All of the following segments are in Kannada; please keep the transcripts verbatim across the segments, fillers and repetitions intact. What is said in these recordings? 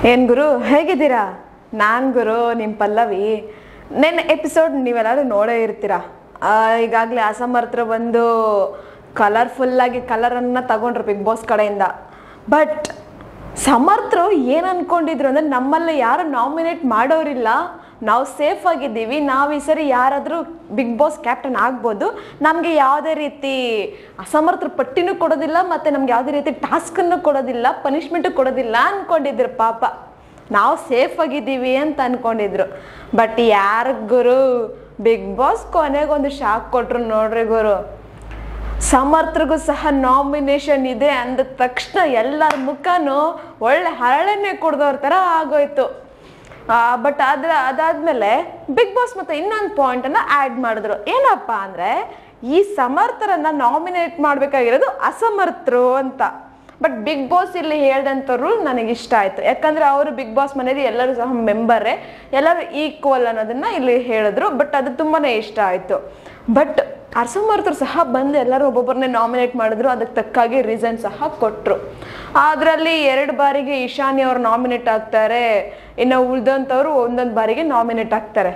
ಏನ್ ಗುರು ಹೇಗಿದ್ದೀರಾ? ನಾನು ಗುರು ನಿಮ್ಮ ಪಲ್ಲವಿ. ನೆನ್ನೆ ಎಪಿಸೋಡ್ ನೀವೆಲ್ಲರೂ ನೋಡೇ ಇರ್ತೀರಾ. ಈಗಾಗಲೇ ಅಸಮರ್ಥರು ಬಂದು ಕಲರ್ಫುಲ್ಲಾಗಿ ಕಲರನ್ನು ತಗೊಂಡ್ರು ಬಿಗ್ ಬಾಸ್ ಕಡೆಯಿಂದ. ಬಟ್ ಸಮರ್ಥರು ಏನು ಅಂದ್ಕೊಂಡಿದ್ರು ಅಂದರೆ ನಮ್ಮಲ್ಲಿ ಯಾರು ನಾಮಿನೇಟ್ ಮಾಡೋರಿಲ್ಲ, ನಾವು ಸೇಫ್ ಆಗಿದ್ದೀವಿ, ನಾವು ಈ ಸರಿ ಯಾರಾದರೂ ಬಿಗ್ ಬಾಸ್ ಕ್ಯಾಪ್ಟನ್ ಆಗ್ಬೋದು, ನಮಗೆ ಯಾವುದೇ ರೀತಿ ಅಸಮರ್ಥರ ಪಟ್ಟಿನೂ ಕೊಡೋದಿಲ್ಲ ಮತ್ತು ನಮ್ಗೆ ಯಾವುದೇ ರೀತಿ ಟಾಸ್ಕನ್ನು ಕೊಡೋದಿಲ್ಲ, ಪನಿಷ್ಮೆಂಟು ಕೊಡೋದಿಲ್ಲ ಅಂದ್ಕೊಂಡಿದ್ರು. ಪಾಪ ನಾವು ಸೇಫ್ ಆಗಿದ್ದೀವಿ ಅಂತ ಅಂದ್ಕೊಂಡಿದ್ರು. ಬಟ್ ಯಾರ ಗುರು ಬಿಗ್ ಬಾಸ್ ಕೊನೆಗೊಂದು ಶಾಕ್ ಕೊಟ್ಟರು ನೋಡ್ರಿ ಗುರು. ಸಮರ್ಥರಿಗೂ ಸಹ ನಾಮಿನೇಷನ್ ಇದೆ ಅಂದ ತಕ್ಷಣ ಎಲ್ಲರ ಮುಖನೂ ಒಳ್ಳೆ ಹರಳೆಣ್ಣೆ ಕುಡ್ದವ್ರ ಥರ ಆಗೋಯ್ತು. ಬಟ್ ಅದ್ರ ಅದಾದ್ಮೇಲೆ ಬಿಗ್ ಬಾಸ್ ಮತ್ತೆ ಇನ್ನೊಂದು ಪಾಯಿಂಟನ್ನು ಆ್ಯಡ್ ಮಾಡಿದ್ರು. ಏನಪ್ಪ ಅಂದರೆ ಈ ಸಮರ್ಥರನ್ನು ನಾಮಿನೇಟ್ ಮಾಡಬೇಕಾಗಿರೋದು ಅಸಮರ್ಥರು ಅಂತ. ಬಟ್ ಬಿಗ್ ಬಾಸ್ ಇಲ್ಲಿ ಹೇಳ್ದಂಥ ರೂಲ್ ನನಗೆ ಇಷ್ಟ ಆಯಿತು. ಯಾಕಂದರೆ ಅವರು ಬಿಗ್ ಬಾಸ್ ಮನೇಲಿ ಎಲ್ಲರೂ ಸಹ ಮೆಂಬರೇ, ಎಲ್ಲರೂ ಈಕ್ವಲ್ ಅನ್ನೋದನ್ನು ಇಲ್ಲಿ ಹೇಳಿದ್ರು. ಬಟ್ ಅದು ತುಂಬಾ ಇಷ್ಟ ಆಯಿತು. ಬಟ್ ಅಸಮರ್ಥರು ಸಹ ಬಂದು ಎಲ್ಲರೂ ಒಬ್ಬೊಬ್ಬರನ್ನೇ ನಾಮಿನೇಟ್ ಮಾಡಿದ್ರು, ಅದಕ್ಕೆ ತಕ್ಕಾಗಿ ರೀಸನ್ ಸಹ ಕೊಟ್ಟರು. ಅದರಲ್ಲಿ ಎರಡು ಬಾರಿಗೆ ಈಶಾನಿ ಅವರು ನಾಮಿನೇಟ್ ಆಗ್ತಾರೆ, ಇನ್ನು ಉಳಿದಂಥವ್ರು ಒಂದೊಂದು ಬಾರಿಗೆ ನಾಮಿನೇಟ್ ಆಗ್ತಾರೆ.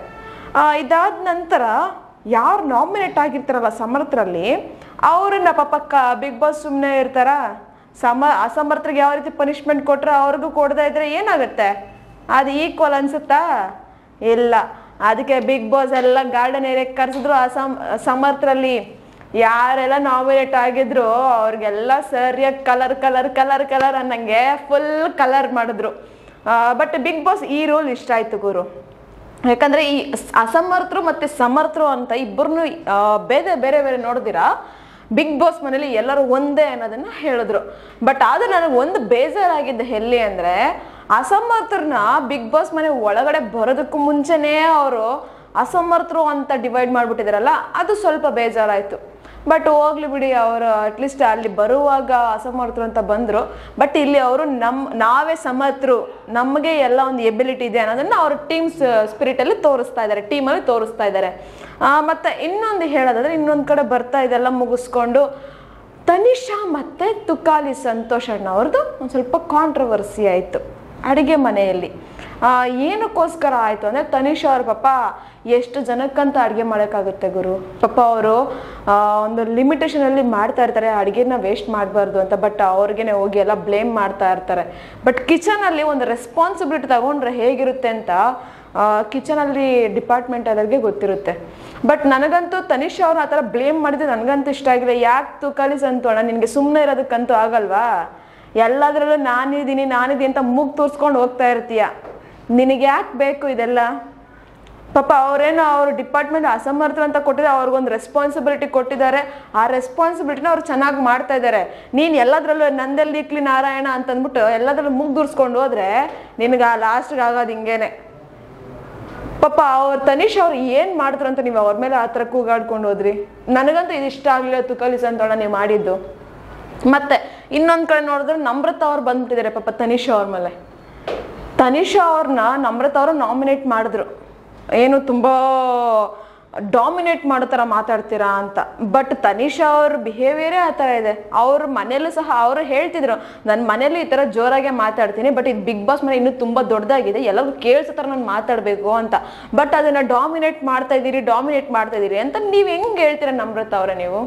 ಇದಾದ ನಂತರ ಯಾರು ನಾಮಿನೇಟ್ ಆಗಿರ್ತಾರಲ್ಲ ಸಮರ್ಥರಲ್ಲಿ, ಅವ್ರನ್ನ ಪಾಪ ಕ ಬಿಗ್ ಬಾಸ್ ಸುಮ್ಮನೆ ಇರ್ತಾರ? ಸಮ ಅಸಮರ್ಥರಿಗೆ ಯಾವ ರೀತಿ ಪನಿಷ್ಮೆಂಟ್ ಕೊಟ್ಟರೆ ಅವ್ರಿಗೂ ಕೊಡದೇ ಇದ್ರೆ ಏನಾಗುತ್ತೆ? ಅದು ಈಕ್ವಲ್ ಅನ್ಸುತ್ತಾ? ಇಲ್ಲ. ಅದಕ್ಕೆ ಬಿಗ್ ಬಾಸ್ ಎಲ್ಲ ಗಾರ್ಡನ್ ಏರಿಯಾಗೆ ಕರೆಸಿದ್ರು. ಅಸಮ್ ಸಮರ್ಥರಲ್ಲಿ ಯಾರೆಲ್ಲ ನಾಮಿನೇಟ್ ಆಗಿದ್ರು ಅವ್ರಿಗೆಲ್ಲ ಸರಿಯಾಗಿ ಕಲರ್ ಕಲರ್ ಕಲರ್ ಕಲರ್ ಅನ್ನಂಗೆ ಫುಲ್ ಕಲರ್ ಮಾಡಿದ್ರು. ಬಟ್ ಬಿಗ್ ಬಾಸ್ ಈ ರೂಲ್ ಇಷ್ಟ ಆಯ್ತು ಗುರು. ಯಾಕಂದರೆ ಈ ಅಸಮರ್ಥರು ಮತ್ತು ಸಮರ್ಥರು ಅಂತ ಇಬ್ಬರನ್ನು ಬೇರೆ ಬೇರೆ ಬೇರೆ ನೋಡಿದಿರಾ ಬಿಗ್ ಬಾಸ್ ಮನೇಲಿ ಎಲ್ಲರೂ ಒಂದೇ ಅನ್ನೋದನ್ನು ಹೇಳಿದ್ರು. ಬಟ್ ಆದ್ರೆ ನನಗೆ ಒಂದು ಬೇಜಾರಾಗಿದ್ದ ಎಲ್ಲಿ ಅಂದರೆ ಅಸಮರ್ಥರನ್ನ ಬಿಗ್ ಬಾಸ್ ಮನೆ ಒಳಗಡೆ ಬರೋದಕ್ಕೂ ಮುಂಚೆನೇ ಅವರು ಅಸಮರ್ಥರು ಅಂತ ಡಿವೈಡ್ ಮಾಡಿಬಿಟ್ಟಿದಾರಲ್ಲ, ಅದು ಸ್ವಲ್ಪ ಬೇಜಾರಾಯಿತು. ಬಟ್ ಹೋಗ್ಲಿ ಬಿಡಿ, ಅವರು ಅಟ್ಲೀಸ್ಟ್ ಅಲ್ಲಿ ಬರುವಾಗ ಅಸಮರ್ಥರು ಅಂತ ಬಂದರು. ಬಟ್ ಇಲ್ಲಿ ಅವರು ನಮ್ಮ ನಾವೇ ಸಮರ್ಥರು, ನಮಗೆ ಎಲ್ಲ ಒಂದು ಎಬಿಲಿಟಿ ಇದೆ ಅನ್ನೋದನ್ನು ಅವರು ಟೀಮ್ಸ್ ಸ್ಪಿರಿಟಲ್ಲಿ ತೋರಿಸ್ತಾ ಇದ್ದಾರೆ, ಟೀಮಲ್ಲಿ ತೋರಿಸ್ತಾ ಇದ್ದಾರೆ. ಮತ್ತು ಇನ್ನೊಂದು ಹೇಳೋದಾದ್ರೆ ಇನ್ನೊಂದು ಕಡೆ ಬರ್ತಾ ಇದೆಲ್ಲ ಮುಗಿಸ್ಕೊಂಡು ತನಿಷಾ ಮತ್ತು ತುಕಾಲಿ ಸಂತೋಷ್ ಅಣ್ಣ ಅವ್ರದ್ದು ಒಂದು ಸ್ವಲ್ಪ ಕಾಂಟ್ರವರ್ಸಿ ಆಯಿತು ಅಡುಗೆ ಮನೆಯಲ್ಲಿ. ಏನಕ್ಕೋಸ್ಕರ ಆಯಿತು ಅಂದರೆ ತನಿಷಾ ಅವ್ರ ಪಾಪ ಎಷ್ಟು ಜನಕ್ಕಂತ ಅಡುಗೆ ಮಾಡೋಕ್ಕಾಗುತ್ತೆ ಗುರು. ಪಾಪ ಅವರು ಒಂದು ಲಿಮಿಟೇಷನಲ್ಲಿ ಮಾಡ್ತಾ ಇರ್ತಾರೆ, ಅಡುಗೆನ ವೇಸ್ಟ್ ಮಾಡಬಾರ್ದು ಅಂತ. ಬಟ್ ಅವ್ರಿಗೇನೆ ಹೋಗಿ ಎಲ್ಲ ಬ್ಲೇಮ್ ಮಾಡ್ತಾ ಇರ್ತಾರೆ. ಬಟ್ ಕಿಚನಲ್ಲಿ ಒಂದು ರೆಸ್ಪಾನ್ಸಿಬಿಲಿಟಿ ತಗೊಂಡ್ರೆ ಹೇಗಿರುತ್ತೆ ಅಂತ ಕಿಚನಲ್ಲಿ ಡಿಪಾರ್ಟ್ಮೆಂಟ್ ಅದರಿಗೆ ಗೊತ್ತಿರುತ್ತೆ. ಬಟ್ ನನಗಂತೂ ತನಿಷಾ ಅವ್ರು ಆ ಥರ ಬ್ಲೇಮ್ ಮಾಡಿದ್ರೆ ನನಗಂತೂ ಇಷ್ಟ ಆಗಿಲ್ಲ. ಯಾಕೆ ತುಕಾಲಿ ಸಂತೋಣ, ನಿನಗೆ ಸುಮ್ಮನೆ ಇರೋದಕ್ಕಂತೂ ಆಗಲ್ವಾ? ಎಲ್ಲದರಲ್ಲೂ ನಾನಿದ್ದೀನಿ ನಾನಿದ್ದೀನಿ ಅಂತ ಮೂಗು ತೋರಿಸ್ಕೊಂಡು ಹೋಗ್ತಾ ಇರ್ತೀಯ, ನಿನಗೆ ಯಾಕೆ ಬೇಕು ಇದೆಲ್ಲ? ಪಾಪ ಅವರೇನೋ ಅವರು ಡಿಪಾರ್ಟ್ಮೆಂಟ್ ಅಸಮರ್ಥರು ಅಂತ ಕೊಟ್ಟಿದ್ದಾರೆ, ಅವ್ರಿಗೊಂದು ರೆಸ್ಪಾನ್ಸಿಬಿಲಿಟಿ ಕೊಟ್ಟಿದ್ದಾರೆ. ಆ ರೆಸ್ಪಾನ್ಸಿಬಿಲಿಟಿನ ಅವ್ರು ಚೆನ್ನಾಗಿ ಮಾಡ್ತಾ ಇದ್ದಾರೆ. ನೀನು ಎಲ್ಲದರಲ್ಲೂ ನಂದಲ್ಲಿ ಇಕ್ಲಿ ನಾರಾಯಣ ಅಂತಂದ್ಬಿಟ್ಟು ಎಲ್ಲದರಲ್ಲೂ ಮೂಗು ತೋರಿಸ್ಕೊಂಡು ಹೋದ್ರೆ ನಿನಗೆ ಆ ಲಾಸ್ಟ್ಗೆ ಆಗೋದು ಹಿಂಗೇನೆ. ಪಾಪ ಅವ್ರು ತನಿಷ್ ಅವ್ರು ಏನು ಮಾಡಿದ್ರು ಅಂತ ನೀವು ಅವ್ರ ಮೇಲೆ ಆ ಥರ ಕೂಗಾಡ್ಕೊಂಡು ಹೋದ್ರಿ. ನನಗಂತೂ ಇದು ಇಷ್ಟ ಆಗಲಿಲ್ಲ ತುಕಾಲಿ ಸಂತೋಣ ನೀವು ಮಾಡಿದ್ದು. ಮತ್ತೆ ಇನ್ನೊಂದು ಕಡೆ ನೋಡಿದ್ರೆ ನಮ್ರತಾ ಅವ್ರು ಬಂದ್ಬಿಟ್ಟಿದ್ದಾರೆ ಪಾಪ ತನಿಷಾ ಅವ್ರ ಮೇಲೆ. ತನಿಷಾ ಅವ್ರನ್ನ ನಮ್ರತಾ ಅವರು ನಾಮಿನೇಟ್ ಮಾಡಿದ್ರು, ಏನು ತುಂಬ ಡಾಮಿನೇಟ್ ಮಾಡೋ ಥರ ಮಾತಾಡ್ತೀರಾ ಅಂತ. ಬಟ್ ತನಿಷಾ ಅವ್ರ ಬಿಹೇವಿಯರೇ ಆ ಥರ ಇದೆ. ಅವ್ರ ಮನೇಲೂ ಸಹ ಅವರು ಹೇಳ್ತಿದ್ರು, ನನ್ನ ಮನೇಲಿ ಈ ಥರ ಜೋರಾಗೆ ಮಾತಾಡ್ತೀನಿ, ಬಟ್ ಇದು ಬಿಗ್ ಬಾಸ್ ಮನೆ ಇನ್ನೂ ತುಂಬ ದೊಡ್ಡದಾಗಿದೆ, ಎಲ್ಲರಿಗೂ ಕೇಳಿಸೋ ಥರ ನಾನು ಮಾತಾಡಬೇಕು ಅಂತ. ಬಟ್ ಅದನ್ನು ಡಾಮಿನೇಟ್ ಮಾಡ್ತಾ ಇದ್ದೀರಿ ಡಾಮಿನೇಟ್ ಮಾಡ್ತಾ ಇದ್ದೀರಿ ಅಂತ ನೀವು ಹೆಂಗೆ ಹೇಳ್ತೀರಾ ನಮ್ರತಾ ಅವರೇ ನೀವು?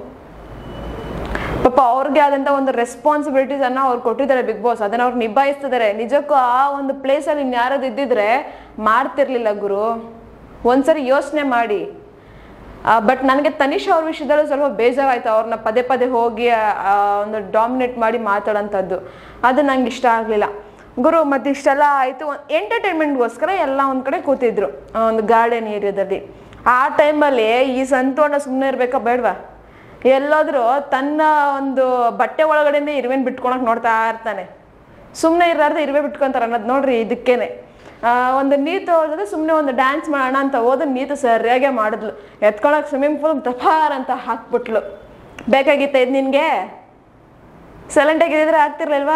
ಪಾಪ ಅವ್ರಿಗೆ ಆದಂಥ ಒಂದು ರೆಸ್ಪಾನ್ಸಿಬಿಲಿಟೀಸನ್ನು ಅವ್ರು ಕೊಟ್ಟಿದ್ದಾರೆ ಬಿಗ್ ಬಾಸ್, ಅದನ್ನು ಅವ್ರು ನಿಭಾಯಿಸ್ತಿದ್ದಾರೆ. ನಿಜಕ್ಕೂ ಆ ಒಂದು ಪ್ಲೇಸಲ್ಲಿ ಇನ್ಯಾರದು ಇದ್ದಿದ್ರೆ ಮಾಡ್ತಿರ್ಲಿಲ್ಲ ಗುರು. ಒಂದ್ಸರಿ ಯೋಚನೆ ಮಾಡಿ. ಬಟ್ ನನಗೆ ತನಿಷಾ ಅವ್ರ ವಿಷಯದಲ್ಲೂ ಸ್ವಲ್ಪ ಬೇಜಾರಾಯಿತು. ಅವ್ರನ್ನ ಪದೇ ಪದೇ ಹೋಗಿ ಒಂದು ಡಾಮಿನೇಟ್ ಮಾಡಿ ಮಾತಾಡೋಂಥದ್ದು, ಅದು ನಂಗೆ ಇಷ್ಟ ಆಗಲಿಲ್ಲ ಗುರು. ಮತ್ತು ಇಷ್ಟೆಲ್ಲ ಆಯಿತು, ಎಂಟರ್ಟೈನ್ಮೆಂಟ್ಗೋಸ್ಕರ ಎಲ್ಲ ಒಂದು ಕಡೆ ಕೂತಿದ್ರು ಒಂದು ಗಾರ್ಡನ್ ಏರಿಯಾದಲ್ಲಿ. ಆ ಟೈಮಲ್ಲಿ ಈ ಸಂತೋಣ ಸುಮ್ಮನೆ ಇರಬೇಕಾ ಬೇಡವಾ? ಎಲ್ಲಾದರೂ ತನ್ನ ಒಂದು ಬಟ್ಟೆ ಒಳಗಡೆನೇ ಇರುವೆನ್ ಬಿಟ್ಕೊಳಕ್ಕೆ ನೋಡ್ತಾ ಇರ್ತಾನೆ. ಸುಮ್ಮನೆ ಇರಾರ್ದು ಇರುವೆ ಬಿಟ್ಕೊತಾರೆ ಅನ್ನೋದು ನೋಡ್ರಿ. ಇದಕ್ಕೇನೆ ಒಂದು ನೀತು ಹೋದ್ರೆ ಸುಮ್ಮನೆ ಒಂದು ಡ್ಯಾನ್ಸ್ ಮಾಡೋಣ ಅಂತ ಹೋದ್ರೆ ನೀತು ಸರಿಯಾಗೆ ಮಾಡಿದ್ಲು, ಎತ್ಕೊಳಕ್ಕೆ ಸ್ವಿಮ್ಮಿಂಗ್ ಪೂಲ್ ತಫಾರ್ ಅಂತ ಹಾಕ್ಬಿಟ್ಲು. ಬೇಕಾಗಿತ್ತ ಇದು ನಿನಗೆ? ಸೈಲೆಂಟಾಗಿದ್ದರೆ ಆಗ್ತಿರ್ಲಿಲ್ವಾ?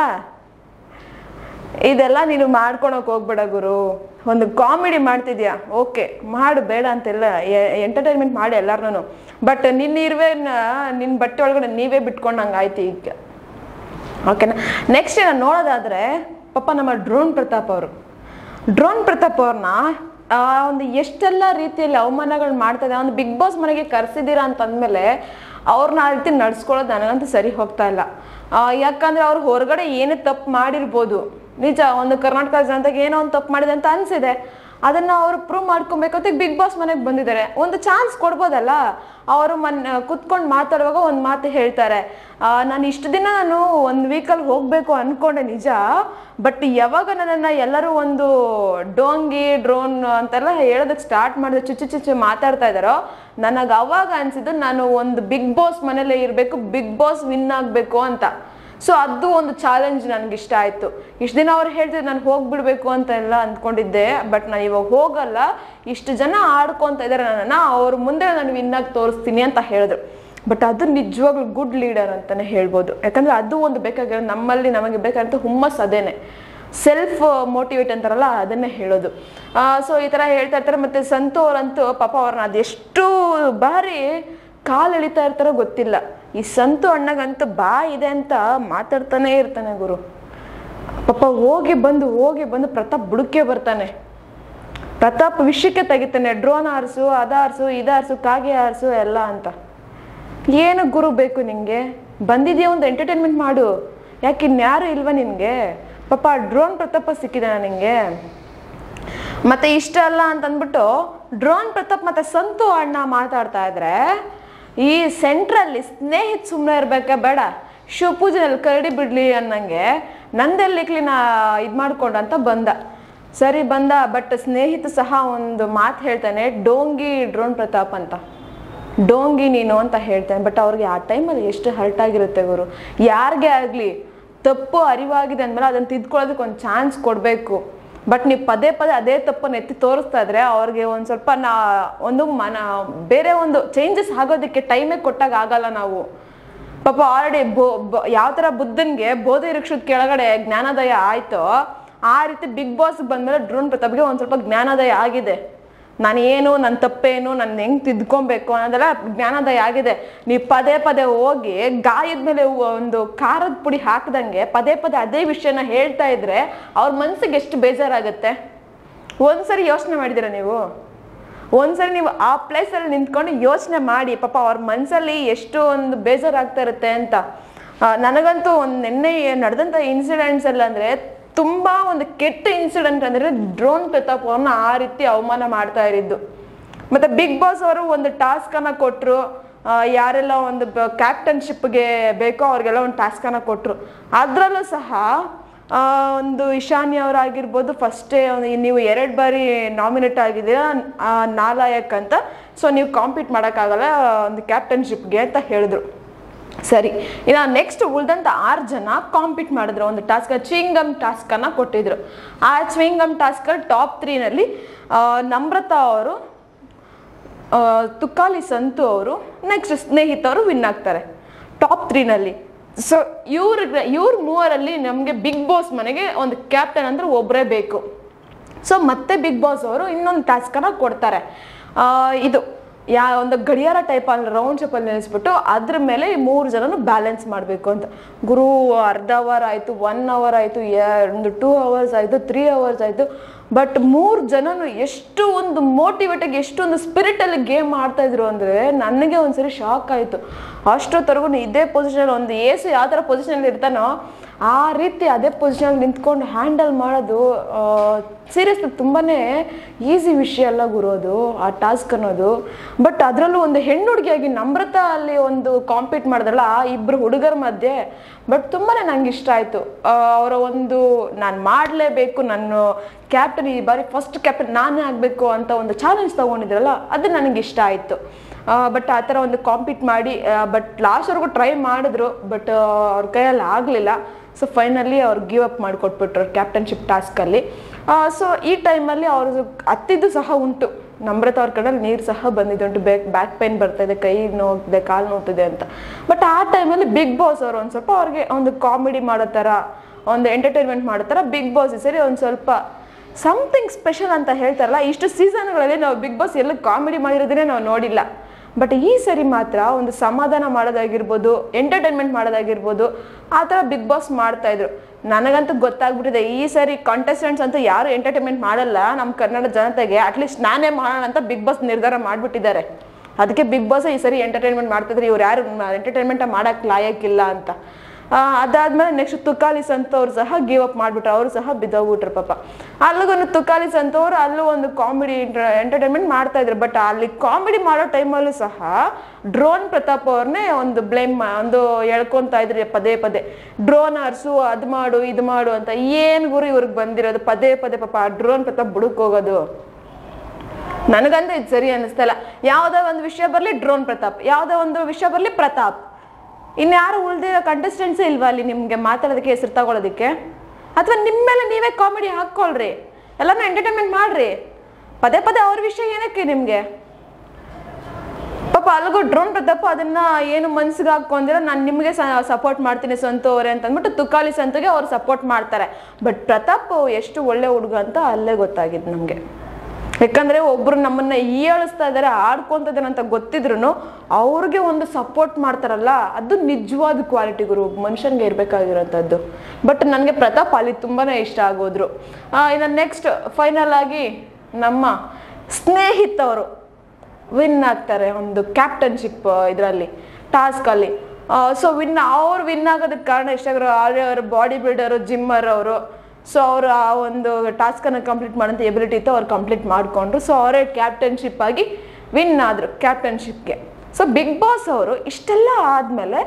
ಇದೆಲ್ಲ ನೀನು ಮಾಡ್ಕೊಳಕ್ಕೆ ಹೋಗ್ಬೇಡ ಗುರು. ಒಂದು ಕಾಮಿಡಿ ಮಾಡ್ತಿದ್ಯಾ ಓಕೆ ಮಾಡು, ಬೇಡ ಅಂತೆಲ್ಲ, ಎಂಟರ್ಟೈನ್ಮೆಂಟ್ ಮಾಡಿ ಎಲ್ಲಾರನು. ಬಟ್ ನಿನ್ನ ಇರುವೆ ನಿನ್ನ ಬಟ್ಟೆ ಒಳಗಡೆ ನೀವೇ ಬಿಟ್ಕೊಂಡಂಗೆ ಆಯ್ತು ಈಗ, ಓಕೆನಾ? ನೆಕ್ಸ್ಟ್ ನಾನು ನೋಡೋದಾದರೆ ಪಾಪ ನಮ್ಮ ಡ್ರೋನ್ ಪ್ರತಾಪ್ ಅವರು ಡ್ರೋನ್ ಪ್ರತಾಪ್ ಅವ್ರನ್ನ ಒಂದು ಎಷ್ಟೆಲ್ಲ ರೀತಿಯಲ್ಲಿ ಅವಮಾನಗಳು ಮಾಡ್ತಾ ಇದೆ. ಒಂದು ಬಿಗ್ ಬಾಸ್ ಮನೆಗೆ ಕರೆಸಿದ್ದೀರಾ ಅಂತಂದ್ಮೇಲೆ ಅವ್ರನ್ನ ಆ ರೀತಿ ನಡ್ಸ್ಕೊಳ್ಳೋದು ನನಗಂತೂ ಸರಿ ಹೋಗ್ತಾ ಇಲ್ಲ. ಯಾಕಂದ್ರೆ ಅವ್ರು ಹೊರಗಡೆ ಏನೇ ತಪ್ಪು ಮಾಡಿರ್ಬೋದು, ನಿಜ ಒಂದು ಕರ್ನಾಟಕ ಜನತೆಗೆ ಏನೋ ಒಂದು ತಪ್ಪು ಮಾಡಿದೆ ಅಂತ ಅನ್ಸಿದೆ, ಅದನ್ನ ಅವರು ಪ್ರೂವ್ ಮಾಡ್ಕೊಬೇಕಂತ ಬಿಗ್ ಬಾಸ್ ಮನೆಗೆ ಬಂದಿದ್ದಾರೆ. ಒಂದು ಚಾನ್ಸ್ ಕೊಡ್ಬೋದಲ್ಲ. ಅವರು ಮನ್ ಕುತ್ಕೊಂಡು ಮಾತಾಡುವಾಗ ಒಂದು ಮಾತು ಹೇಳ್ತಾರೆ, ನಾನು ಇಷ್ಟು ದಿನ ನಾನು ಒಂದು ವೀಕಲ್ಲಿ ಹೋಗಬೇಕು ಅನ್ಕೊಂಡೆ ನಿಜ, ಬಟ್ ಯಾವಾಗ ನನ್ನನ್ನು ಎಲ್ಲರೂ ಒಂದು ಡೋಂಗಿ ಡ್ರೋನ್ ಅಂತೆಲ್ಲ ಹೇಳೋದಕ್ಕೆ ಸ್ಟಾರ್ಟ್ ಮಾಡಿದ್ರೆ ಚುಚ್ಚು ಚುಚ್ಚು ಮಾತಾಡ್ತಾ ಇದ್ದಾರೋ, ನನಗೆ ಅವಾಗ ಅನ್ಸಿದ್ದು ನಾನು ಒಂದು ಬಿಗ್ ಬಾಸ್ ಮನೇಲೇ ಇರಬೇಕು, ಬಿಗ್ ಬಾಸ್ ವಿನ್ ಆಗಬೇಕು ಅಂತ. ಸೊ ಅದು ಒಂದು ಚಾಲೆಂಜ್ ನನಗೆ ಇಷ್ಟ ಆಯಿತು. ಇಷ್ಟು ದಿನ ಅವ್ರು ಹೇಳ್ತಿದ್ರು ನಾನು ಹೋಗ್ಬಿಡ್ಬೇಕು ಅಂತ ಎಲ್ಲ ಅಂದ್ಕೊಂಡಿದ್ದೆ, ಬಟ್ ನಾನು ಇವಾಗ ಹೋಗಲ್ಲ, ಇಷ್ಟು ಜನ ಆಡ್ಕೊತ ಇದ್ದಾರೆ ನನ್ನನ್ನು, ಅವ್ರ ಮುಂದೆ ನಾನು ವಿನ್ನಾಗಿ ತೋರಿಸ್ತೀನಿ ಅಂತ ಹೇಳಿದ್ರು. ಬಟ್ ಅದು ನಿಜವಾಗ್ಲೂ ಗುಡ್ ಲೀಡರ್ ಅಂತಲೇ ಹೇಳ್ಬೋದು. ಯಾಕಂದರೆ ಅದು ಒಂದು ಬೇಕಾಗಿರೋ ನಮ್ಮಲ್ಲಿ ನಮಗೆ ಬೇಕಾದಂಥ ಹುಮ್ಮಸ್ ಅದೇನೆ, ಸೆಲ್ಫ್ ಮೋಟಿವೇಟ್ ಅಂತಾರಲ್ಲ ಅದನ್ನೇ ಹೇಳೋದು. ಸೊ ಈ ಥರ ಹೇಳ್ತಾ ಇರ್ತಾರೆ. ಮತ್ತು ಸಂತು ಅವರಂತೂ ಪಾಪ ಅವ್ರನ್ನ ಅದೆಷ್ಟು ಬಾರಿ ಕಾಲು ಎಳಿತಾ ಇರ್ತಾರೋ ಗೊತ್ತಿಲ್ಲ. ಈ ಸಂತು ಅಣ್ಣಗಂತೂ ಬಾ ಇದೆ ಅಂತ ಮಾತಾಡ್ತಾನೆ ಇರ್ತಾನೆ ಗುರು. ಪಾಪ ಹೋಗಿ ಬಂದು ಹೋಗಿ ಬಂದು ಪ್ರತಾಪ್ ಬುಡಕ್ಕೆ ಬರ್ತಾನೆ, ಪ್ರತಾಪ್ ವಿಷಯಕ್ಕೆ ತೆಗಿತಾನೆ, ಡ್ರೋನ್ ಆರಿಸು, ಅದ ಆರಿಸು, ಇದ ಆರಿಸು, ಕಾಗೆ ಆರಿಸು ಎಲ್ಲ ಅಂತ. ಏನು ಗುರು ಬೇಕು ನಿಂಗೆ? ಬಂದಿದ್ಯಾ ಒಂದು ಎಂಟರ್ಟೈನ್ಮೆಂಟ್ ಮಾಡು, ಯಾಕೆ ಇನ್ಯಾರು ಇಲ್ವಾ ನಿನಗೆ? ಪಾಪ ಡ್ರೋನ್ ಪ್ರತಾಪ ಸಿಕ್ಕಿದಾನ ನಿಂಗೆ. ಮತ್ತೆ ಇಷ್ಟ ಅಲ್ಲ ಅಂತಂದ್ಬಿಟ್ಟು ಡ್ರೋನ್ ಪ್ರತಾಪ್ ಮತ್ತೆ ಸಂತು ಅಣ್ಣ ಮಾತಾಡ್ತಾ ಇದ್ರೆ, ಈ ಸೆಂಟ್ರಲ್ಲಿ ಸ್ನೇಹಿತ ಸುಮ್ಮನೆ ಇರ್ಬೇಕಾ ಬೇಡ, ಶಿವಪೂಜೆನಲ್ಲಿ ಕರಡಿ ಬಿಡ್ಲಿ ಅನ್ನಂಗೆ ನಂದೆಲ್ಲಿಕ್ಲಿ ನಾ ಇದು ಮಾಡ್ಕೊಂಡ ಅಂತ ಬಂದ. ಸರಿ ಬಂದ, ಬಟ್ ಸ್ನೇಹಿತ ಸಹ ಒಂದು ಮಾತು ಹೇಳ್ತಾನೆ, ಡೋಂಗಿ ಡ್ರೋನ್ ಪ್ರತಾಪ್ ಅಂತ, ಡೋಂಗಿ ನೀನು ಅಂತ ಹೇಳ್ತಾನೆ. ಬಟ್ ಅವ್ರಿಗೆ ಆ ಟೈಮಲ್ಲಿ ಎಷ್ಟು ಹರ್ಟ್ ಆಗಿರುತ್ತೆ ಗುರು. ಯಾರಿಗೆ ಆಗಲಿ ತಪ್ಪು ಅರಿವಾಗಿದೆ ಅಂದಮೇಲೆ ಅದನ್ನು ತಿದ್ಕೊಳ್ಳೋದಕ್ಕೆ ಒಂದು ಚಾನ್ಸ್ ಕೊಡಬೇಕು. ಬಟ್ ನೀವು ಪದೇ ಪದೇ ಅದೇ ತಪ್ಪನ್ನು ಎತ್ತಿ ತೋರಿಸ್ತಾ ಇದ್ರೆ ಅವ್ರಿಗೆ ಒಂದು ಸ್ವಲ್ಪ ನಾ ಒಂದು ಮನ ಬೇರೆ ಒಂದು ಚೇಂಜಸ್ ಆಗೋದಕ್ಕೆ ಟೈಮೇ ಕೊಟ್ಟಾಗ ಆಗಲ್ಲ ನಾವು. ಪಾಪ ಆಲ್ರೆಡಿ ಬೋ ಯಾವ ಥರ ಬುದ್ಧನ್ಗೆ ಬೋಧಿ ವೃಕ್ಷದ ಕೆಳಗಡೆ ಜ್ಞಾನೋದಯ ಆಯಿತೋ, ಆ ರೀತಿ ಬಿಗ್ ಬಾಸ್ ಬಂದಮೇಲೆ ಡ್ರೋನ್ ಪ್ರತಾಪ್ಗೆ ಒಂದು ಸ್ವಲ್ಪ ಜ್ಞಾನೋದಯ ಆಗಿದೆ. ನಾನು ಏನು, ನನ್ನ ತಪ್ಪೇನು, ನನ್ನ ಹೆಂಗೆ ತಿದ್ಕೊಬೇಕು ಅನ್ನೋದೆಲ್ಲ ಜ್ಞಾನೋದಯ ಆಗಿದೆ. ನೀವು ಪದೇ ಪದೇ ಹೋಗಿ ಗಾಯದ ಮೇಲೆ ಒಂದು ಖಾರದ ಪುಡಿ ಹಾಕ್ದಂಗೆ ಪದೇ ಪದೇ ಅದೇ ವಿಷಯನ ಹೇಳ್ತಾ ಇದ್ರೆ ಅವ್ರ ಮನಸ್ಸಿಗೆ ಎಷ್ಟು ಬೇಜಾರಾಗುತ್ತೆ. ಒಂದ್ಸರಿ ಯೋಚನೆ ಮಾಡಿದ್ದೀರಾ ನೀವು? ಒಂದ್ಸರಿ ನೀವು ಆ ಪ್ಲೇಸಲ್ಲಿ ನಿಂತ್ಕೊಂಡು ಯೋಚನೆ ಮಾಡಿ, ಪಾಪ ಅವ್ರ ಮನಸ್ಸಲ್ಲಿ ಎಷ್ಟು ಒಂದು ಬೇಜಾರಾಗ್ತಾ ಇರುತ್ತೆ ಅಂತ. ನನಗಂತೂ ಒಂದು ನಿನ್ನೆ ನಡೆದಂಥ ಇನ್ಸಿಡೆಂಟ್ಸ್ ಎಲ್ಲ ಅಂದರೆ ತುಂಬ ಒಂದು ಕೆಟ್ಟ ಇನ್ಸಿಡೆಂಟ್ ಅಂದರೆ ಡ್ರೋನ್ ಪ್ರತಾಪ್ ಅವ್ರನ್ನ ಆ ರೀತಿ ಅವಮಾನ ಮಾಡ್ತಾ ಇರಿದ್ದು. ಮತ್ತು ಬಿಗ್ ಬಾಸ್ ಅವರು ಒಂದು ಟಾಸ್ಕನ್ನು ಕೊಟ್ಟರು, ಯಾರೆಲ್ಲ ಒಂದು ಕ್ಯಾಪ್ಟನ್ಶಿಪ್ಗೆ ಬೇಕೋ ಅವ್ರಿಗೆಲ್ಲ ಒಂದು ಟಾಸ್ಕನ್ನು ಕೊಟ್ಟರು. ಅದರಲ್ಲೂ ಸಹ ಒಂದು ಇಶಾನಿ ಅವರಾಗಿರ್ಬೋದು, ಫಸ್ಟೇ ನೀವು ಎರಡು ಬಾರಿ ನಾಮಿನೇಟ್ ಆಗಿದ್ದೀರಾ ನಾಲಾಯಕ್ ಅಂತ, ಸೊ ನೀವು ಕಾಂಪೀಟ್ ಮಾಡೋಕ್ಕಾಗಲ್ಲ ಒಂದು ಕ್ಯಾಪ್ಟನ್ಶಿಪ್ಗೆ ಅಂತ ಹೇಳಿದ್ರು. ಸರಿ, ಇನ್ನು ನೆಕ್ಸ್ಟ್ ಉಳಿದಂಥ ಆರು ಜನ ಕಾಂಪೀಟ್ ಮಾಡಿದ್ರು, ಒಂದು ಟಾಸ್ಕ್ ಚ್ವಿಂಗಮ್ ಟಾಸ್ಕನ್ನು ಕೊಟ್ಟಿದ್ರು. ಆ ಚ್ವಿಂಗಮ್ ಟಾಸ್ಕಲ್ಲಿ ಟಾಪ್ ತ್ರೀನಲ್ಲಿ ನಮ್ರತಾ ಅವರು, ತುಕಾಲಿ ಸಂತು ಅವರು, ನೆಕ್ಸ್ಟ್ ಸ್ನೇಹಿತ ಅವರು ವಿನ್ ಆಗ್ತಾರೆ ಟಾಪ್ ತ್ರೀನಲ್ಲಿ. ಸೊ ಇವ್ರಿಗೆ ಇವ್ರ ಮೂವರಲ್ಲಿ ನಮಗೆ ಬಿಗ್ ಬಾಸ್ ಮನೆಗೆ ಒಂದು ಕ್ಯಾಪ್ಟನ್ ಅಂದರೆ ಒಬ್ಬರೇ ಬೇಕು. ಸೊ ಮತ್ತೆ ಬಿಗ್ ಬಾಸ್ ಅವರು ಇನ್ನೊಂದು ಟಾಸ್ಕನ್ನು ಕೊಡ್ತಾರೆ. ಇದು ಯಾ ಒಂದು ಗಡಿಯಾರ ಟೈಪ್ ಅಲ್ಲಿ ರೌಂಡ್ ಶೇಪಲ್ಲಿ ನಿಲ್ಲಿಸ್ಬಿಟ್ಟು ಅದ್ರ ಮೇಲೆ ಮೂರು ಜನನು ಬ್ಯಾಲೆನ್ಸ್ ಮಾಡಬೇಕು ಅಂತ. ಗುರು ಅರ್ಧ ಅವರ್ ಆಯಿತು, ಒನ್ ಅವರ್ ಆಯಿತು, ಒಂದು ಟೂ ಅವರ್ಸ್ ಆಯಿತು, ತ್ರೀ ಅವರ್ಸ್ ಆಯಿತು. ಬಟ್ ಮೂರು ಜನನು ಎಷ್ಟು ಒಂದು ಮೋಟಿವೇಟಾಗಿ ಎಷ್ಟೊಂದು ಸ್ಪಿರಿಟಲ್ಲಿ ಗೇಮ್ ಮಾಡ್ತಾಯಿದ್ರು ಅಂದರೆ ನನಗೆ ಒಂದ್ಸರಿ ಶಾಕ್ ಆಯಿತು. ಅಷ್ಟೊತ್ತರೆಗೂ ಇದೇ ಪೊಸಿಷನಲ್ಲಿ ಒಂದು ಏಸು ಯಾವ ಥರ ಪೊಸಿಷನಲ್ಲಿ ಇರ್ತಾನೋ ಆ ರೀತಿ ಅದೇ ಪೊಸಿಷನಲ್ಲಿ ನಿಂತ್ಕೊಂಡು ಹ್ಯಾಂಡಲ್ ಮಾಡೋದು ಸೀರಿಯಸ್ಲಿ ತುಂಬಾ ಈಸಿ ವಿಷಯ ಅಲ್ಲ ಗುರು ಅದು, ಆ ಟಾಸ್ಕ್ ಅನ್ನೋದು. ಬಟ್ ಅದರಲ್ಲೂ ಒಂದು ಹೆಣ್ಣು ಹುಡುಗಿಯಾಗಿ ನಮ್ರತಾ ಅಲ್ಲಿ ಒಂದು ಕಾಂಪೀಟ್ ಮಾಡಿದ್ರಲ್ಲ ಆ ಇಬ್ಬರು ಹುಡುಗರ ಮಧ್ಯೆ, ಬಟ್ ತುಂಬಾ ನಂಗೆ ಇಷ್ಟ ಆಯಿತು. ಅವರ ಒಂದು ನಾನು ಮಾಡಲೇಬೇಕು, ನಾನು ಕ್ಯಾಪ್ಟನ್ ಈ ಬಾರಿ ಫಸ್ಟ್ ಕ್ಯಾಪ್ಟನ್ ನಾನೇ ಆಗಬೇಕು ಅಂತ ಒಂದು ಚಾಲೆಂಜ್ ತೊಗೊಂಡಿದ್ರಲ್ಲ ಅದು ನನಗೆ ಇಷ್ಟ ಆಯಿತು. ಬಟ್ ಆ ಥರ ಒಂದು ಕಾಂಪೀಟ್ ಮಾಡಿ ಬಟ್ ಲಾಸ್ಟ್ವರೆಗೂ ಟ್ರೈ ಮಾಡಿದ್ರು, ಬಟ್ ಅವ್ರ ಕೈಯಲ್ಲಿ ಆಗಲಿಲ್ಲ. ಸೊ ಫೈನಲಿ ಅವ್ರು ಗಿವ್ ಅಪ್ ಮಾಡಿಕೊಟ್ಬಿಟ್ರು ಕ್ಯಾಪ್ಟನ್ಶಿಪ್ ಟಾಸ್ಕಲ್ಲಿ. ಸೊ ಈ ಟೈಮಲ್ಲಿ ಅವ್ರದ್ದು ಹತ್ತಿದ್ದು ಸಹ ಉಂಟು, ನಮ್ರತಾ ಅವ್ರ ಕಡೆಯಲ್ಲಿ ನೀರು ಸಹ ಬಂದಿದೆ ಉಂಟು, ಬ್ಯಾಕ್ ಬ್ಯಾಕ್ ಪೇನ್ ಬರ್ತಾಯಿದೆ, ಕೈ ನೋವ್ತಿದೆ, ಕಾಲು ನೋವ್ತಿದೆ ಅಂತ. ಬಟ್ ಆ ಟೈಮಲ್ಲಿ ಬಿಗ್ ಬಾಸ್ ಅವರು ಒಂದು ಸ್ವಲ್ಪ ಅವ್ರಿಗೆ ಒಂದು ಕಾಮಿಡಿ ಮಾಡೋ ಥರ, ಒಂದು ಎಂಟರ್ಟೈನ್ಮೆಂಟ್ ಮಾಡೋ ಥರ ಬಿಗ್ ಬಾಸ್ ಸರಿ ಒಂದು ಸ್ವಲ್ಪ ಸಮಥಿಂಗ್ ಸ್ಪೆಷಲ್ ಅಂತ ಹೇಳ್ತಾರಲ್ಲ, ಇಷ್ಟು ಸೀಸನ್ಗಳಲ್ಲಿ ನಾವು ಬಿಗ್ ಬಾಸ್ ಎಲ್ಲ ಕಾಮಿಡಿ ಮಾಡಿರೋದನ್ನೇ ನಾವು ನೋಡಿಲ್ಲ. ಬಟ್ ಈ ಸರಿ ಮಾತ್ರ ಒಂದು ಸಮಾಧಾನ ಮಾಡೋದಾಗಿರ್ಬೋದು, ಎಂಟರ್ಟೈನ್ಮೆಂಟ್ ಮಾಡೋದಾಗಿರ್ಬೋದು, ಆ ಥರ ಬಿಗ್ ಬಾಸ್ ಮಾಡ್ತಾ ಇದ್ರು. ನನಗಂತೂ ಗೊತ್ತಾಗ್ಬಿಟ್ಟಿದೆ ಈ ಸರಿ ಕಾಂಟೆಸ್ಟೆಂಟ್ಸ್ ಅಂತೂ ಯಾರು ಎಂಟರ್ಟೈನ್ಮೆಂಟ್ ಮಾಡಲ್ಲ ನಮ್ಮ ಕನ್ನಡ ಜನತೆಗೆ, ಅಟ್ಲೀಸ್ಟ್ ನಾನೇ ಮಾಡೋಣ ಅಂತ ಬಿಗ್ ಬಾಸ್ ನಿರ್ಧಾರ ಮಾಡಿಬಿಟ್ಟಿದ್ದಾರೆ. ಅದಕ್ಕೆ ಬಿಗ್ ಬಾಸ್ ಈ ಸರಿ ಎಂಟರ್ಟೈನ್ಮೆಂಟ್ ಮಾಡ್ತಿದ್ರೆ ಇವ್ರು ಯಾರು ಎಂಟರ್ಟೈನ್ಮೆಂಟ್ ಮಾಡೋಕ್ಕೆ ಲಾಯಕ್ಕಿಲ್ಲ ಅಂತ. ಅದಾದ್ಮೇಲೆ ನೆಕ್ಸ್ಟ್ ತುಕಾಲಿ ಸಂತವ್ರು ಸಹ ಗಿವ್ ಅಪ್ ಮಾಡಿಬಿಟ್ರು, ಅವರು ಸಹ ಬಿದ್ದೋಗ್ಬಿಟ್ರು ಪಾಪ. ಅಲ್ಲಿಗೊಂದು ತುಕಾಲಿ ಸಂತವ್ರು ಅಲ್ಲೂ ಒಂದು ಕಾಮಿಡಿ ಎಂಟರ್ಟೈನ್ಮೆಂಟ್ ಮಾಡ್ತಾ ಇದ್ರು. ಬಟ್ ಅಲ್ಲಿ ಕಾಮಿಡಿ ಮಾಡೋ ಟೈಮಲ್ಲೂ ಸಹ ಡ್ರೋನ್ ಪ್ರತಾಪ್ ಅವ್ರನ್ನೇ ಒಂದು ಬ್ಲೇಮ್ ಒಂದು ಹೇಳ್ಕೊಂತ ಇದ್ರಿ ಪದೇ ಪದೇ, ಡ್ರೋನ್ ಹರ್ಸು, ಅದು ಮಾಡು ಇದು ಮಾಡು ಅಂತ. ಏನ್ ಗುರು ಇವ್ರಿಗೆ ಬಂದಿರೋದು ಪದೇ ಪದೇ ಪಾಪ ಆ ಡ್ರೋನ್ ಪ್ರತಾಪ್ ಬುಡಕ್ ಹೋಗೋದು. ನನಗಂದ್ರೆ ಇದು ಸರಿ ಅನ್ನಿಸ್ತಲ್ಲ. ಯಾವುದೋ ಒಂದು ವಿಷಯ ಬರಲಿ ಡ್ರೋನ್ ಪ್ರತಾಪ್, ಯಾವುದೋ ಒಂದು ವಿಷಯ ಬರಲಿ ಪ್ರತಾಪ್. ಇನ್ಯಾರು ಉಳಿದಿರೋ ಕಂಟೆಸ್ಟೆಂಟ್ಸೇ ಇಲ್ವಾ ಅಲ್ಲಿ ನಿಮಗೆ ಮಾತಾಡೋದಕ್ಕೆ, ಹೆಸರು ತಗೊಳ್ಳೋದಕ್ಕೆ? ಅಥವಾ ನಿಮ್ಮ ಮೇಲೆ ನೀವೇ ಕಾಮಿಡಿ ಹಾಕ್ಕೊಳ್ರಿ, ಎಲ್ಲಾನು ಎಂಟರ್ಟೈನ್ಮೆಂಟ್ ಮಾಡ್ರಿ. ಪದೇ ಪದೇ ಅವ್ರ ವಿಷಯ ಏನಕ್ಕೆ ನಿಮಗೆ? ಪಾಪ ಅಲ್ಗೂ ಡ್ರೋನ್ ಪ್ರತಾಪ್ ಅದನ್ನ ಏನು ಮನ್ಸಿಗೆ ಹಾಕೊಂಡಿರೋ ನಾನು ನಿಮಗೆ ಸಪೋರ್ಟ್ ಮಾಡ್ತೀನಿ ಸಂತು ಅವರೇ ಅಂತ ಅಂದ್ಬಿಟ್ಟು ತುಕಾಲಿ ಸಂತುಗೆ ಅವ್ರು ಸಪೋರ್ಟ್ ಮಾಡ್ತಾರೆ. ಬಟ್ ಪ್ರತಾಪ್ ಎಷ್ಟು ಒಳ್ಳೆ ಹುಡುಗ ಅಂತ ಅಲ್ಲೇ ಗೊತ್ತಾಗಿದ್ದು ನಮಗೆ. ಯಾಕಂದ್ರೆ ಒಬ್ರು ನಮ್ಮನ್ನ ಹೀಯಾಳಿಸ್ತಾ ಇದಾರೆ, ಆಡ್ಕೊಂತ ಇದಾರೆ ಅಂತ ಗೊತ್ತಿದ್ರು ಅವ್ರಿಗೆ ಒಂದು ಸಪೋರ್ಟ್ ಮಾಡ್ತಾರಲ್ಲ, ಅದು ನಿಜವಾದ ಕ್ವಾಲಿಟಿ ಗುರು, ಮನುಷ್ಯನ್ಗೆ ಇರ್ಬೇಕಾಗಿರೋಂಥದ್ದು. ಬಟ್ ನನಗೆ ಪ್ರತಾಪ್ ಅಲ್ಲಿ ತುಂಬಾನೇ ಇಷ್ಟ ಆಗೋದ್ರು. ಇನ್ನು ನೆಕ್ಸ್ಟ್ ಫೈನಲ್ ಆಗಿ ನಮ್ಮ ಸ್ನೇಹಿತವರು ವಿನ್ ಆಗ್ತಾರೆ ಒಂದು ಕ್ಯಾಪ್ಟನ್ಶಿಪ್ ಇದರಲ್ಲಿ ಟಾಸ್ಕ್ ಅಲ್ಲಿ. ಸೊ ವಿನ್ ಅವ್ರು ವಿನ್ ಆಗೋದಕ್ಕೆ ಕಾರಣ ಇಷ್ಟ ಆಗಿರೋ ಅವ್ರ ಬಾಡಿ ಬಿಲ್ಡರು, ಜಿಮ್ಮರ್ ಅವರು. ಸೊ ಅವರು ಆ ಒಂದು ಟಾಸ್ಕನ್ನು ಕಂಪ್ಲೀಟ್ ಮಾಡೋಂಥ ಎಬಿಲಿಟಿ ಇತ್ತು, ಅವ್ರು ಕಂಪ್ಲೀಟ್ ಮಾಡಿಕೊಂಡ್ರು. ಸೊ ಅವರೇ ಕ್ಯಾಪ್ಟನ್ಶಿಪ್ ಆಗಿ ವಿನ್ ಆದರು ಕ್ಯಾಪ್ಟನ್ಶಿಪ್ಗೆ. ಸೊ ಬಿಗ್ ಬಾಸ್ ಅವರು ಇಷ್ಟೆಲ್ಲ ಆದಮೇಲೆ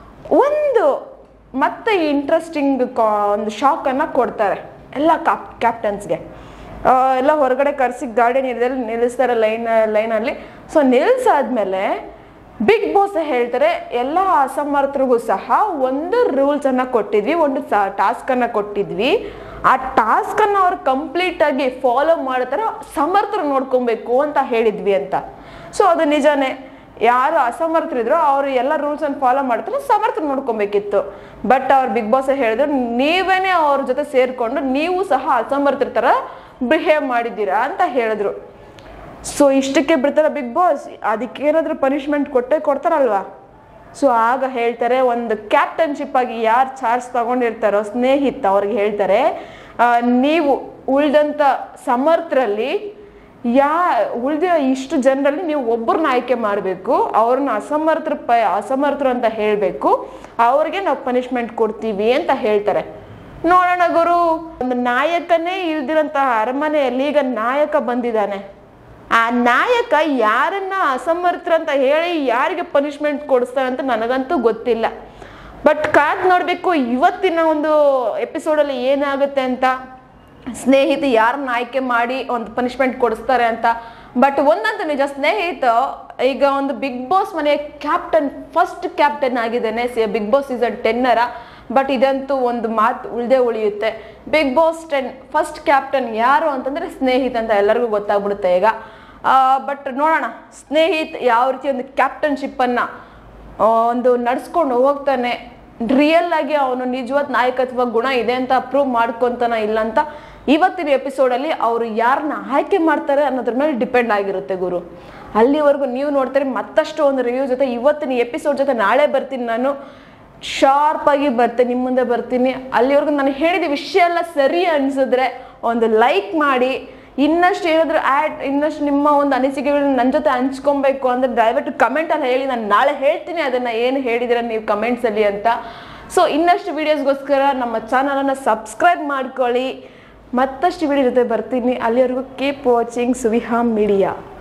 ಒಂದು ಮತ್ತೆ ಇಂಟ್ರೆಸ್ಟಿಂಗ್ ಕಾ ಒಂದು ಶಾಕನ್ನು ಕೊಡ್ತಾರೆ ಎಲ್ಲ ಕಾಪ್ ಕ್ಯಾಪ್ಟನ್ಸ್ಗೆ. ಎಲ್ಲ ಹೊರಗಡೆ ಕರ್ಸಿ ಗಾರ್ಡನ್ ಏರಿಯಾದಲ್ಲಿ ನಿಲ್ಲಿಸ್ತಾರೆ ಲೈನ್ ಲೈನಲ್ಲಿ. ಸೊ ನಿಲ್ಲಿಸಾದ್ಮೇಲೆ ಬಿಗ್ ಬಾಸ್ ಹೇಳ್ತಾರೆ ಎಲ್ಲ ಅಸಮರ್ಥರಿಗೂ ಸಹ ಒಂದು ರೂಲ್ಸನ್ನು ಕೊಟ್ಟಿದ್ವಿ, ಒಂದು ಟಾಸ್ಕನ್ನು ಕೊಟ್ಟಿದ್ವಿ. ಆ ಟಾಸ್ಕನ್ನು ಅವ್ರು ಕಂಪ್ಲೀಟಾಗಿ ಫಾಲೋ ಮಾಡ್ತಾರೆ, ಸಮರ್ಥರು ನೋಡ್ಕೊಬೇಕು ಅಂತ ಹೇಳಿದ್ವಿ ಅಂತ. ಸೊ ಅದು ನಿಜಾನೇ, ಯಾರು ಅಸಮರ್ಥರಿದ್ರು ಅವರು ಎಲ್ಲ ರೂಲ್ಸನ್ನು ಫಾಲೋ ಮಾಡ್ತಾರೆ, ಸಮರ್ಥರು ನೋಡ್ಕೊಬೇಕಿತ್ತು. ಬಟ್ ಅವ್ರು ಬಿಗ್ ಬಾಸ್ ಹೇಳಿದ್ರು ನೀವೇನೇ ಅವ್ರ ಜೊತೆ ಸೇರಿಕೊಂಡು ನೀವು ಸಹ ಅಸಮರ್ಥರ ಥರ ಬಿಹೇವ್ ಮಾಡಿದ್ದೀರಾ ಅಂತ ಹೇಳಿದ್ರು. ಸೊ ಇಷ್ಟಕ್ಕೆ ಬಿಡ್ತಾರ ಬಿಗ್ ಬಾಸ್? ಅದಕ್ಕೇನಾದ್ರೂ ಪನಿಷ್ಮೆಂಟ್ ಕೊಟ್ಟೇ ಕೊಡ್ತಾರಲ್ವಾ? ಸೊ ಆಗ ಹೇಳ್ತಾರೆ ಒಂದು ಕ್ಯಾಪ್ಟನ್ಶಿಪ್ ಆಗಿ ಯಾರು ಚಾರ್ಜ್ ತಗೊಂಡಿರ್ತಾರೋ ಸ್ನೇಹಿತ ಅವ್ರಿಗೆ ಹೇಳ್ತಾರೆ, ನೀವು ಉಳಿದಂಥ ಸಮರ್ಥರಲ್ಲಿ ಯಾ ಉಳಿದಿರೋ ಇಷ್ಟು ಜನರಲ್ಲಿ ನೀವು ಒಬ್ಬರನ್ನ ಆಯ್ಕೆ ಮಾಡಬೇಕು, ಅವ್ರನ್ನ ಅಸಮರ್ಥರು ಪ ಅಸಮರ್ಥರು ಅಂತ ಹೇಳಬೇಕು, ಅವ್ರಿಗೆ ನಾವು ಪನಿಷ್ಮೆಂಟ್ ಕೊಡ್ತೀವಿ ಅಂತ ಹೇಳ್ತಾರೆ. ನೋಡೋಣ ಗುರು, ಒಂದು ನಾಯಕನೇ ಇಲ್ದಿರೋಂತಹ ಅರಮನೆಯಲ್ಲಿ ಈಗ ನಾಯಕ ಬಂದಿದ್ದಾನೆ. ಆ ನಾಯಕ ಯಾರನ್ನ ಅಸಮರ್ಥರು ಅಂತ ಹೇಳಿ ಯಾರಿಗೆ ಪನಿಷ್ಮೆಂಟ್ ಕೊಡಿಸ್ತಾರೆ ಅಂತ ನನಗಂತೂ ಗೊತ್ತಿಲ್ಲ. ಬಟ್ ಕಾದ್ ನೋಡಬೇಕು ಇವತ್ತಿನ ಒಂದು ಎಪಿಸೋಡಲ್ಲಿ ಏನಾಗುತ್ತೆ ಅಂತ, ಸ್ನೇಹಿತ ಯಾರನ್ನ ಆಯ್ಕೆ ಮಾಡಿ ಒಂದು ಪನಿಷ್ಮೆಂಟ್ ಕೊಡಿಸ್ತಾರೆ ಅಂತ. ಬಟ್ ಒಂದಂತೂ ನಿಜ, ಸ್ನೇಹಿತ ಈಗ ಒಂದು ಬಿಗ್ ಬಾಸ್ ಮನೆಯ ಕ್ಯಾಪ್ಟನ್, ಫಸ್ಟ್ ಕ್ಯಾಪ್ಟನ್ ಆಗಿದ್ದಾನೆ ಬಿಗ್ ಬಾಸ್ ಸೀಸನ್ ಟೆನ್ನರ. ಬಟ್ ಇದಂತೂ ಒಂದು ಮಾತು ಉಳಿದೇ ಉಳಿಯುತ್ತೆ, Bigg Boss ten first captain ಯಾರು ಅಂತಂದ್ರೆ ಸ್ನೇಹಿತ ಅಂತ ಎಲ್ಲರಿಗೂ ಗೊತ್ತಾಗ್ಬಿಡುತ್ತೆ ಈಗ. ಬಟ್ ನೋಡೋಣ ಸ್ನೇಹಿತ್ ಯಾವ ರೀತಿ ಒಂದು ಕ್ಯಾಪ್ಟನ್ಶಿಪ್ಪನ್ನು ಒಂದು ನಡ್ಸ್ಕೊಂಡು ಹೋಗ್ತಾನೆ, ರಿಯಲ್ ಆಗಿ ಅವನು ನಿಜವಾದ ನಾಯಕತ್ವ ಗುಣ ಇದೆ ಅಂತ ಪ್ರೂವ್ ಮಾಡ್ಕೊತಾನ ಇಲ್ಲ ಅಂತ ಇವತ್ತಿನ ಎಪಿಸೋಡಲ್ಲಿ ಅವರು ಯಾರನ್ನ ಆಯ್ಕೆ ಮಾಡ್ತಾರೆ ಅನ್ನೋದ್ರ ಮೇಲೆ ಡಿಪೆಂಡ್ ಆಗಿರುತ್ತೆ ಗುರು. ಅಲ್ಲಿವರೆಗೂ ನೀವು ನೋಡ್ತಾರೆ ಮತ್ತಷ್ಟು ಒಂದು ರಿವ್ಯೂ ಜೊತೆ ಇವತ್ತಿನ ಎಪಿಸೋಡ್ ಜೊತೆ ನಾಳೆ ಬರ್ತೀನಿ, ನಾನು ಶಾರ್ಪ್ ಆಗಿ ಬರ್ತೀನಿ, ನಿಮ್ಮ ಮುಂದೆ ಬರ್ತೀನಿ. ಅಲ್ಲಿವರೆಗೂ ನಾನು ಹೇಳಿದ ವಿಷಯ ಎಲ್ಲ ಸರಿ ಅನ್ಸಿದ್ರೆ ಒಂದು ಲೈಕ್ ಮಾಡಿ, ಇನ್ನಷ್ಟು ಏನಾದರೂ ಆ್ಯಡ್ ಇನ್ನಷ್ಟು ನಿಮ್ಮ ಒಂದು ಅನಿಸಿಕೆಗಳನ್ನ ನನ್ನ ಜೊತೆ ಹಂಚ್ಕೊಬೇಕು ಅಂದರೆ ದಯವಿಟ್ಟು ಕಮೆಂಟಲ್ಲಿ ಹೇಳಿ, ನಾನು ನಾಳೆ ಹೇಳ್ತೀನಿ ಅದನ್ನು ಏನು ಹೇಳಿದಿರ ನೀವು ಕಮೆಂಟ್ಸಲ್ಲಿ ಅಂತ. ಸೊ ಇನ್ನಷ್ಟು ವೀಡಿಯೋಸ್ಗೋಸ್ಕರ ನಮ್ಮ ಚಾನಲನ್ನು ಸಬ್ಸ್ಕ್ರೈಬ್ ಮಾಡ್ಕೊಳ್ಳಿ. ಮತ್ತಷ್ಟು ವಿಡಿಯೋ ಜೊತೆ ಬರ್ತೀನಿ. ಅಲ್ಲಿವರೆಗೂ ಕೀಪ್ ವಾಚಿಂಗ್ ಸುವಿಹಾ ಮೀಡಿಯಾ.